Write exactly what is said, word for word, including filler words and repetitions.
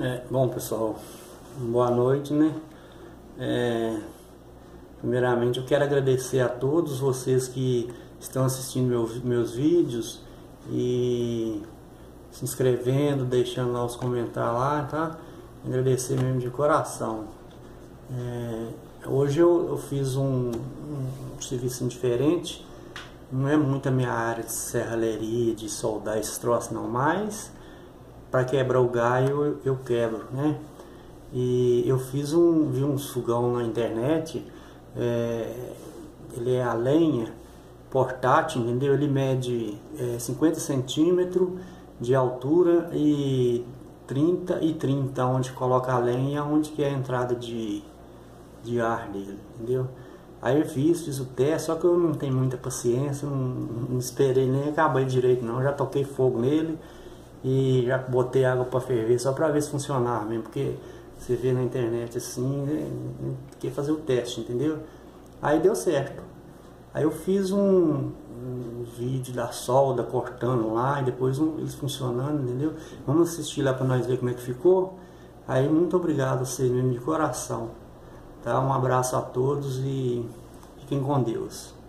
É, bom pessoal, boa noite, né? É, primeiramente eu quero agradecer a todos vocês que estão assistindo meus, meus vídeos e se inscrevendo, deixando lá os comentários lá, tá? Agradecer mesmo de coração. É, hoje eu, eu fiz um, um serviço diferente, não é muito a minha área de serralheria, de soldar esses troços não, mas para quebrar o galho eu, eu quebro, né? E eu fiz um, vi um fogão na internet, é, ele é a lenha portátil, entendeu? Ele mede é, cinquenta centímetros de altura e trinta e trinta, onde coloca a lenha, onde que é a entrada de, de ar dele, entendeu? Aí eu fiz, fiz o teste, só que eu não tenho muita paciência, não, não esperei nem acabar direito não, já toquei fogo nele e já botei água para ferver só para ver se funcionava mesmo, porque você vê na internet assim, né, quer fazer o teste, entendeu? Aí deu certo. Aí eu fiz um, um vídeo da solda cortando lá e depois um, eles funcionando, entendeu? Vamos assistir lá para nós ver como é que ficou. Aí muito obrigado a vocês mesmo de coração, tá? Um abraço a todos e fiquem com Deus.